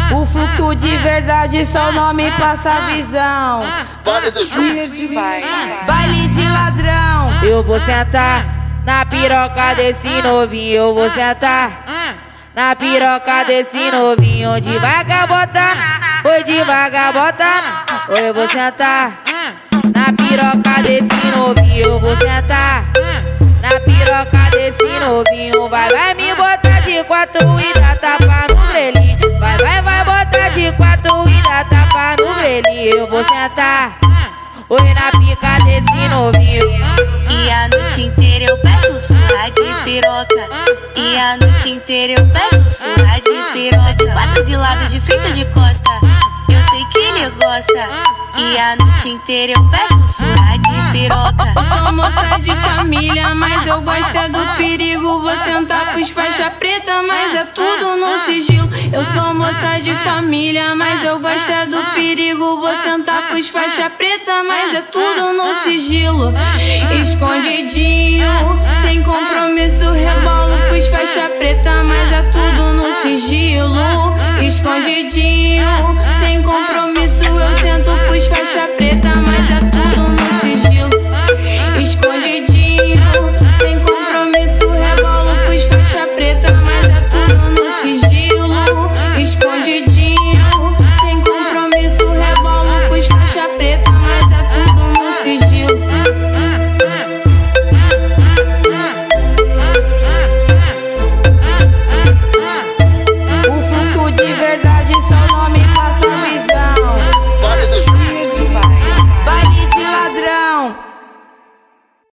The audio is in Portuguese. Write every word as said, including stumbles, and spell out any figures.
O fluxo de verdade, só o nome passa a visão. Baile de ladrão. Eu vou sentar na piroca desse novinho, eu vou sentar na piroca desse novinho, devagar botando, oi devagar botando. Oi, eu vou sentar na piroca desse novinho, eu vou sentar na piroca desse novinho. Vai, vai me botar de quatro e dá tapa no grelhinho. Vai, vai, vai botar de quatro e dá tapa no grelhinho. Eu vou sentar, oi na pica desse novinho. E a noite inteira eu peço surra de piroca. E a noite inteira eu peço surra de piroca. De quatro, de lado, de frente ou de costa, eu sei que ele gosta. E a noite inteira eu peço surra de piroca. Eu sou moça de família, mas eu gosto é do perigo. Vou sentar pros faixa preta, mas é tudo no sigilo. Eu sou moça de família, mas eu gosto é do perigo. Vou sentar pros faixa preta, mas é tudo no sigilo. Escondidinho, sem compromisso, rebolo pros faixa preta, mas é tudo no sigilo. Escondidinho, sem compromisso, eu sento pros faixa preta, mas é tudo